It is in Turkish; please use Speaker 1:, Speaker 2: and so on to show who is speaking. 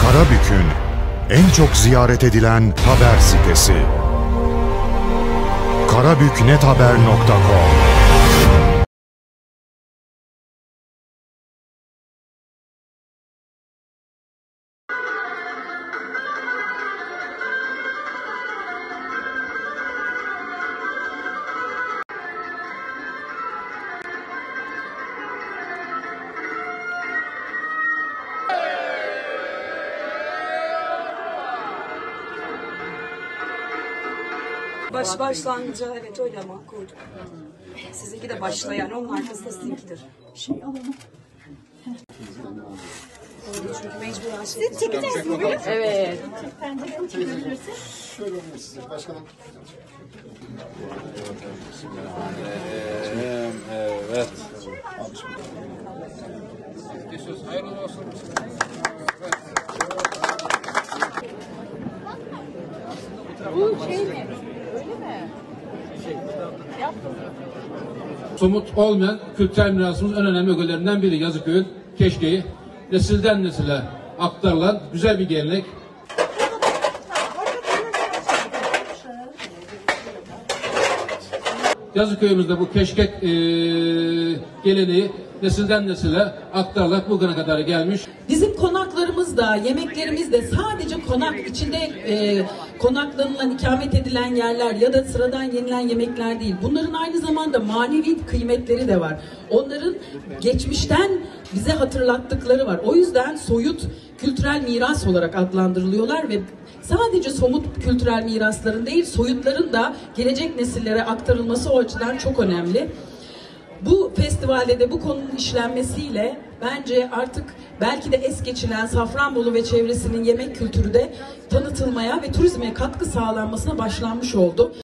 Speaker 1: Karabük'ün en çok ziyaret edilen haber sitesi. karabüknethaber.com.
Speaker 2: Başlangıcı evet öyle ama koyduk. Sizinki de başlayan, onun arkası da sizinkidir.
Speaker 3: Alalım.
Speaker 2: Çünkü mecburen
Speaker 3: Siz çekeceksiniz mi?
Speaker 2: Evet.
Speaker 3: Pencereni çekebilirsin.
Speaker 4: Şöyle olmuş size başkanım.
Speaker 5: Evet.
Speaker 4: Hayırlı olsun.
Speaker 3: Bu şey mi? Öyle mi? Yaptım.
Speaker 5: Somut olmayan kültürel mirasımız en önemli ögelerinden biri Yazıköy'ün keşkeği. Nesilden nesile aktarılan güzel bir gelenek. Yazıköy'ümüzde bu keşkek geleneği nesilden nesile aktarılarak bugüne kadar gelmiş.
Speaker 6: Bizim konaklarımız da, yemeklerimiz de sadece konak, içinde konaklanılan, ikamet edilen yerler ya da sıradan yenilen yemekler değil. Bunların aynı zamanda manevi kıymetleri de var. Onların geçmişten bize hatırlattıkları var. O yüzden soyut kültürel miras olarak adlandırılıyorlar ve sadece somut kültürel mirasların değil, soyutların da gelecek nesillere aktarılması o açıdan çok önemli. Bu festivalde de bu konunun işlenmesiyle bence artık belki de es geçilen Safranbolu ve çevresinin yemek kültürü de tanıtılmaya ve turizme katkı sağlanmasına başlanmış oldu.